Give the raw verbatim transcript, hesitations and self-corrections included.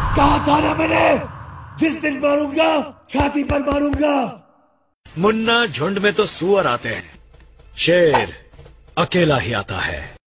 कहा था ना मैंने, जिस दिन मारूंगा छाती पर मारूंगा। मुन्ना, झुंड में तो सुअर आते हैं, शेर अकेला ही आता है।